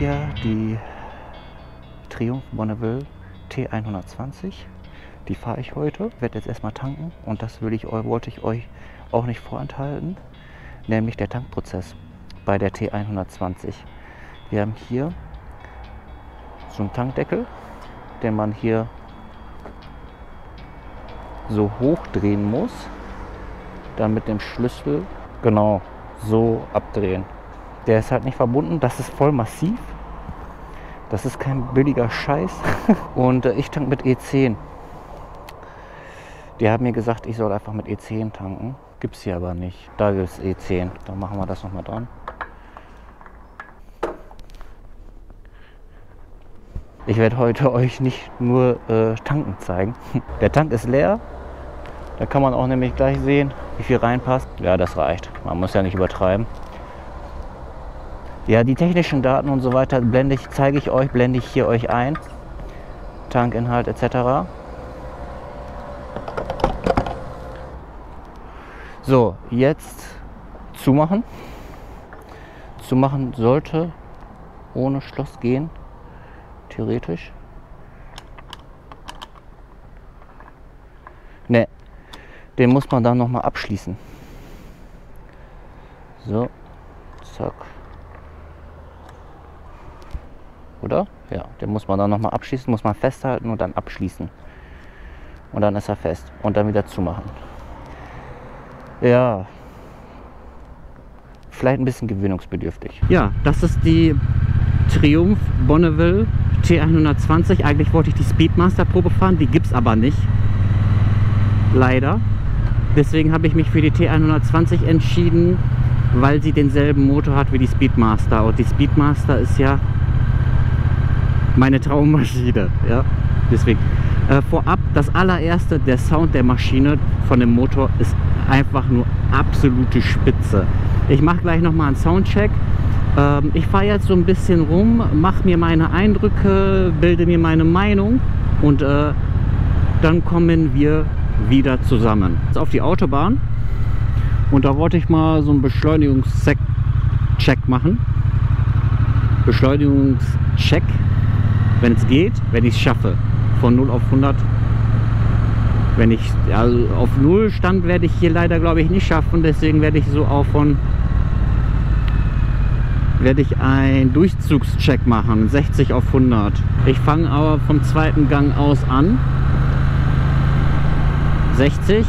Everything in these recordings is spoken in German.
hier die Triumph Bonneville T120. Die fahre ich heute, werde jetzt erstmal tanken und das wollte ich euch auch nicht vorenthalten, nämlich der Tankprozess bei der T120. Wir haben hier so einen Tankdeckel, den man hier so hochdrehen muss, dann mit dem Schlüssel genau so abdrehen. Der ist halt nicht verbunden, das ist voll massiv. Das ist kein billiger Scheiß. Und ich tank mit E10. Die haben mir gesagt, ich soll einfach mit E10 tanken. Gibt es hier aber nicht. Da gibt es E10. Dann machen wir das nochmal dran. Ich werde heute euch nicht nur tanken zeigen. Der Tank ist leer. Da kann man auch nämlich gleich sehen, wie viel reinpasst. Ja, das reicht. Man muss ja nicht übertreiben. Ja, die technischen Daten und so weiter blende ich hier euch ein. Tankinhalt etc. So, jetzt zumachen. Zumachen sollte ohne Schloss gehen, theoretisch. Ne, den muss man dann noch mal abschließen. So, zack. Oder? Ja, den muss man dann noch mal abschließen, muss man festhalten und dann abschließen. Und dann ist er fest und dann wieder zumachen. Ja, vielleicht ein bisschen gewöhnungsbedürftig. Ja, das ist die Triumph Bonneville T120. Eigentlich wollte ich die Speedmaster Probe fahren, die gibt es aber nicht. Leider. Deswegen habe ich mich für die T120 entschieden, weil sie denselben Motor hat wie die Speedmaster. Und die Speedmaster ist ja meine Traummaschine. Ja, deswegen. Vorab, das allererste, der Sound der Maschine von dem Motor ist einfach nur absolute Spitze. Ich mache gleich nochmal einen Soundcheck. Ich fahre jetzt so ein bisschen rum, mache mir meine Eindrücke, bilde mir meine Meinung und dann kommen wir wieder zusammen. Jetzt auf die Autobahn und da wollte ich mal so einen Beschleunigungscheck machen. Beschleunigungscheck, wenn es geht, wenn ich es schaffe. Von 0 auf 100. Wenn ich also auf 0 Stand werde ich hier leider glaube ich nicht schaffen, deswegen werde ich so auch einen Durchzugscheck machen, 60 auf 100. Ich fange aber vom zweiten Gang aus an. 60.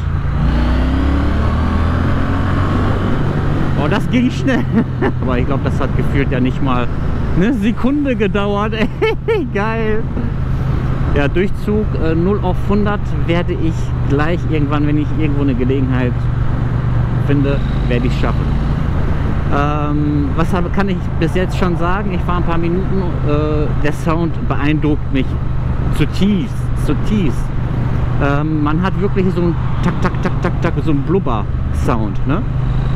Oh, das ging schnell. Aber ich glaube, das hat gefühlt ja nicht mal eine Sekunde gedauert. Geil. Ja, Durchzug 0 auf 100 werde ich gleich irgendwann, wenn ich irgendwo eine Gelegenheit finde, werde ich es schaffen. Kann ich bis jetzt schon sagen? Ich fahre ein paar Minuten. Der Sound beeindruckt mich zutiefst. Man hat wirklich so einen Tak, Tak, Tak, Tak, Tak, so einen Blubber-Sound. Ne?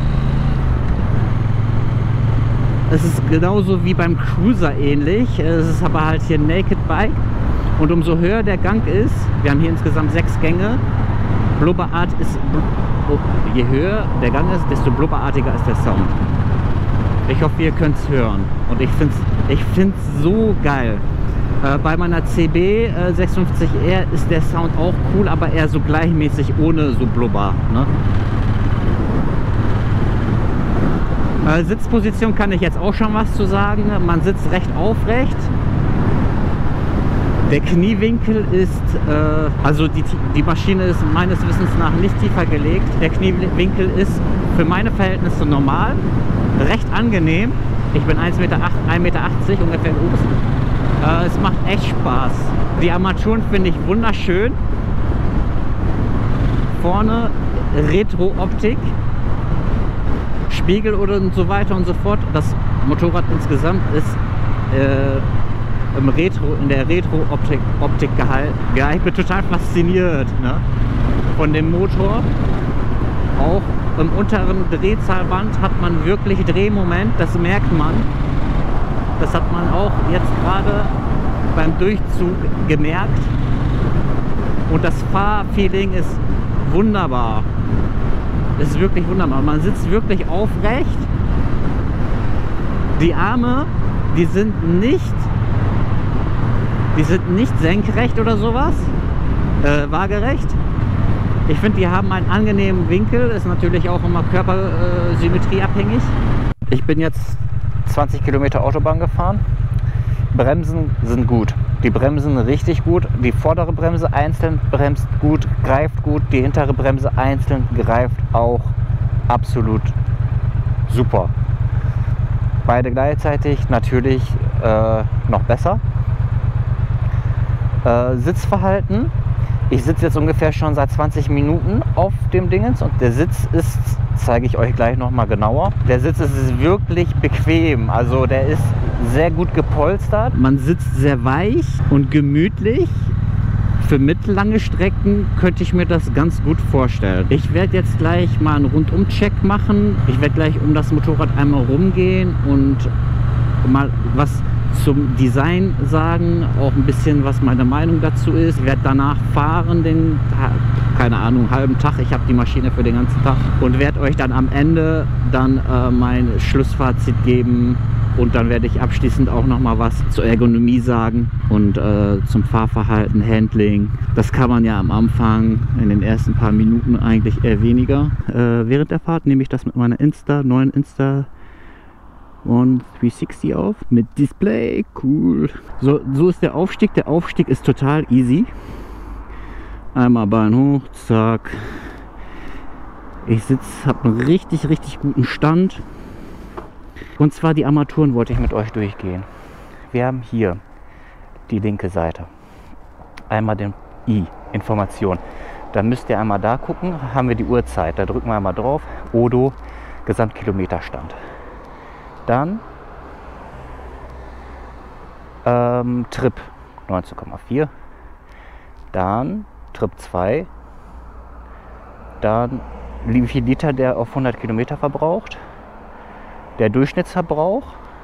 Es ist genauso wie beim Cruiser ähnlich. Es ist aber halt hier Naked Bike. Und umso höher der Gang ist, wir haben hier insgesamt 6 Gänge, Blubberart ist, je höher der Gang ist, desto blubberartiger ist der Sound. Ich hoffe, ihr könnt es hören. Und ich finde es so geil. Bei meiner CB 650R ist der Sound auch cool, aber eher so gleichmäßig, ohne so Blubber. Ne? Sitzposition kann ich jetzt auch schon was zu sagen. Man sitzt recht aufrecht. Der Kniewinkel ist, also die Maschine ist meines Wissens nach nicht tiefer gelegt. Der Kniewinkel ist für meine Verhältnisse normal, recht angenehm. Ich bin 1,80 Meter ungefähr groß. Es macht echt Spaß. Die Armaturen finde ich wunderschön. Vorne Retro-Optik, Spiegel und so weiter und so fort. Das Motorrad insgesamt ist in der Retro-Optik gehalten. Ja, ich bin total fasziniert, ne? Von dem Motor. Auch im unteren Drehzahlband hat man wirklich Drehmoment, das merkt man. Das hat man auch jetzt gerade beim Durchzug gemerkt. Und das Fahrfeeling ist wunderbar. Es ist wirklich wunderbar. Man sitzt wirklich aufrecht. Die Arme Die sind nicht senkrecht oder sowas, waagerecht. Ich finde, die haben einen angenehmen Winkel, ist natürlich auch immer Körpersymmetrie abhängig. Ich bin jetzt 20 Kilometer Autobahn gefahren. Bremsen sind gut. Die bremsen richtig gut. Die vordere Bremse einzeln bremst gut, greift gut. Die hintere Bremse einzeln greift auch absolut super. Beide gleichzeitig natürlich noch besser. Sitzverhalten. Ich sitze jetzt ungefähr schon seit 20 Minuten auf dem Dingens und der Sitz ist, zeige ich euch gleich noch mal genauer, der Sitz ist wirklich bequem, also der ist sehr gut gepolstert. Man sitzt sehr weich und gemütlich. Für mittellange Strecken könnte ich mir das ganz gut vorstellen. Ich werde jetzt gleich mal einen Rundum-Check machen. Ich werde gleich um das Motorrad einmal rumgehen und mal was zum Design sagen, auch ein bisschen, was meine Meinung dazu ist. Ich werde danach fahren, den, keine Ahnung, halben Tag. Ich habe die Maschine für den ganzen Tag und werde euch dann am Ende dann mein Schlussfazit geben und dann werde ich abschließend auch noch mal was zur Ergonomie sagen und zum Fahrverhalten, Handling. Das kann man ja am Anfang in den ersten paar Minuten eigentlich eher weniger. Während der Fahrt nehme ich das mit meiner neuen Insta und 360 auf mit Display, cool. So ist der Aufstieg. Der Aufstieg ist total easy. Einmal Bein hoch, zack. Ich habe einen richtig guten Stand. Und zwar die Armaturen wollte ich mit euch durchgehen. Wir haben hier die linke Seite. Einmal den Information. Dann müsst ihr einmal da gucken, haben wir die Uhrzeit. Da drücken wir einmal drauf. Odo, Gesamtkilometerstand. Dann Trip 19,4, dann Trip 2, dann wie viel Liter der auf 100 Kilometer verbraucht, der Durchschnittsverbrauch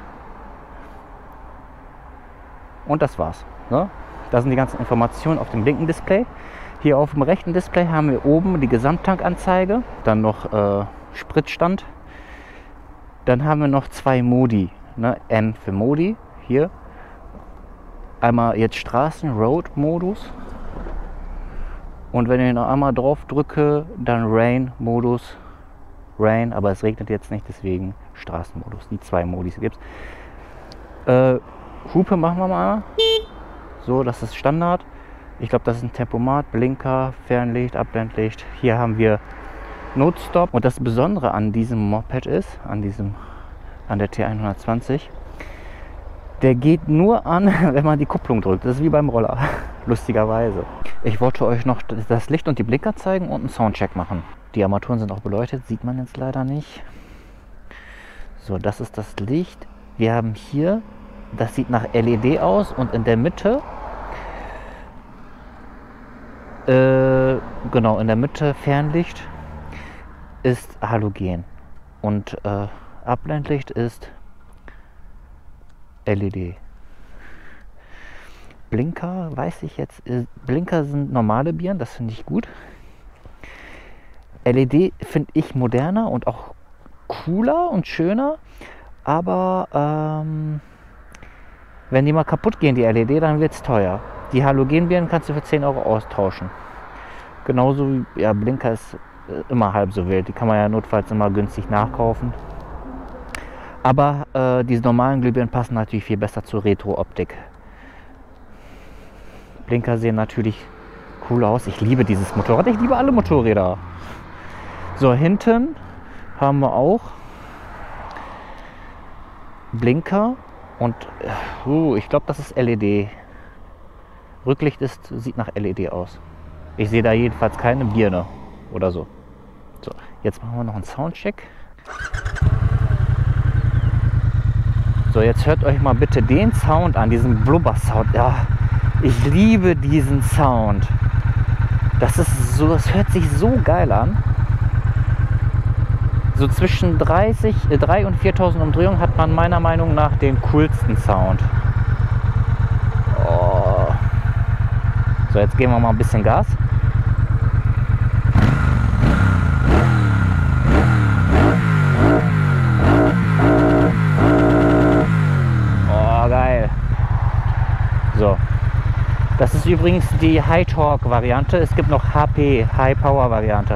und das war's. Ne? Da sind die ganzen Informationen auf dem linken Display. Hier auf dem rechten Display haben wir oben die Gesamttankanzeige, dann noch Spritstand. Dann haben wir noch zwei Modi, ne? M für Modi, hier. Einmal jetzt Straßen-Road-Modus. Und wenn ich noch einmal drauf drücke, dann Rain-Modus. Rain, aber es regnet jetzt nicht, deswegen Straßenmodus. Die zwei Modis gibt es. Hupe machen wir mal. So, das ist Standard. Ich glaube, das ist ein Tempomat, Blinker, Fernlicht, Abblendlicht. Hier haben wir Notstop. Und das Besondere an diesem Moped ist, an der T120, der geht nur an, wenn man die Kupplung drückt. Das ist wie beim Roller, lustigerweise. Ich wollte euch noch das Licht und die Blinker zeigen und einen Soundcheck machen. Die Armaturen sind auch beleuchtet, sieht man jetzt leider nicht. So, das ist das Licht. Wir haben hier, das sieht nach LED aus und in der Mitte, genau, in der Mitte Fernlicht ist Halogen und Abblendlicht ist LED. Blinker, weiß ich jetzt, Blinker sind normale Birnen, das finde ich gut. LED finde ich moderner und auch cooler und schöner, aber wenn die mal kaputt gehen, die LED, dann wird es teuer. Die Halogenbirnen kannst du für 10 Euro austauschen. Genauso wie, ja, Blinker ist immer halb so wild. Die kann man ja notfalls immer günstig nachkaufen. Aber diese normalen Glühbirnen passen natürlich viel besser zur Retro-Optik. Blinker sehen natürlich cool aus. Ich liebe dieses Motorrad. Ich liebe alle Motorräder. So, hinten haben wir auch Blinker und ich glaube, das ist LED. Rücklicht sieht nach LED aus. Ich sehe da jedenfalls keine Birne oder so. So, jetzt machen wir noch einen Soundcheck. So, jetzt hört euch mal bitte den Sound an, diesen Blubber-Sound. Ja, ich liebe diesen Sound. Das hört sich so geil an. So zwischen 3.000 und 4.000 Umdrehungen hat man meiner Meinung nach den coolsten Sound. Oh. So, jetzt geben wir mal ein bisschen Gas. So. Das ist übrigens die High-Torque-Variante. Es gibt noch HP, High-Power-Variante.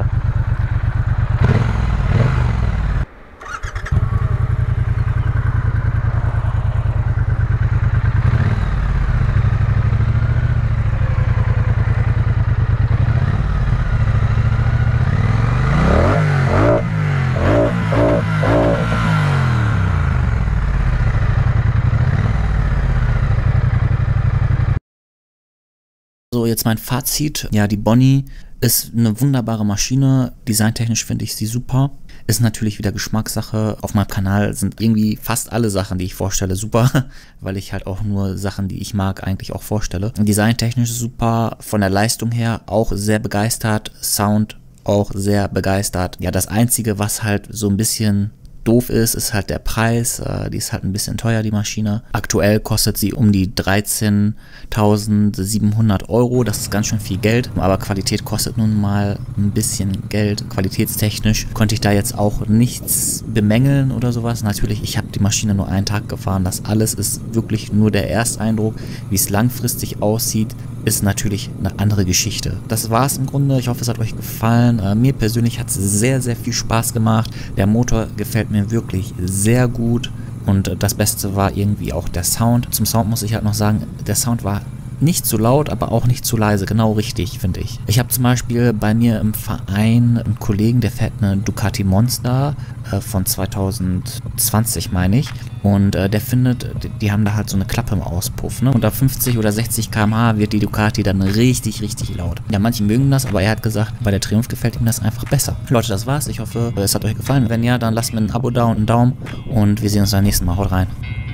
So, jetzt mein Fazit. Ja, die Bonnie ist eine wunderbare Maschine. Designtechnisch finde ich sie super. Ist natürlich wieder Geschmackssache. Auf meinem Kanal sind irgendwie fast alle Sachen, die ich vorstelle, super, weil ich halt auch nur Sachen, die ich mag, eigentlich auch vorstelle. Designtechnisch super, von der Leistung her auch sehr begeistert, Sound auch sehr begeistert. Ja, das Einzige, was halt so ein bisschen doof ist halt der Preis. Die ist halt ein bisschen teuer, die Maschine. Aktuell kostet sie um die 13.700 Euro. Das ist ganz schön viel Geld, aber Qualität kostet nun mal ein bisschen Geld. Qualitätstechnisch konnte ich da jetzt auch nichts bemängeln oder sowas. Natürlich, ich habe die Maschine nur einen Tag gefahren. Das alles ist wirklich nur der Ersteindruck. Wie es langfristig aussieht, ist natürlich eine andere Geschichte. Das war es im Grunde. Ich hoffe, es hat euch gefallen. Mir persönlich hat es sehr, sehr viel Spaß gemacht. Der Motor gefällt mir wirklich sehr gut. Und das Beste war irgendwie auch der Sound. Zum Sound muss ich halt noch sagen, der Sound war nicht zu laut, aber auch nicht zu leise. Genau richtig, finde ich. Ich habe zum Beispiel bei mir im Verein einen Kollegen, der fährt eine Ducati Monster von 2020, meine ich. Und der findet, die haben da halt so eine Klappe im Auspuff. Ne? Unter 50 oder 60 km/h wird die Ducati dann richtig, richtig laut. Ja, manche mögen das, aber er hat gesagt, bei der Triumph gefällt ihm das einfach besser. Leute, das war's. Ich hoffe, es hat euch gefallen. Wenn ja, dann lasst mir ein Abo da und einen Daumen. Und wir sehen uns beim nächsten Mal. Haut rein.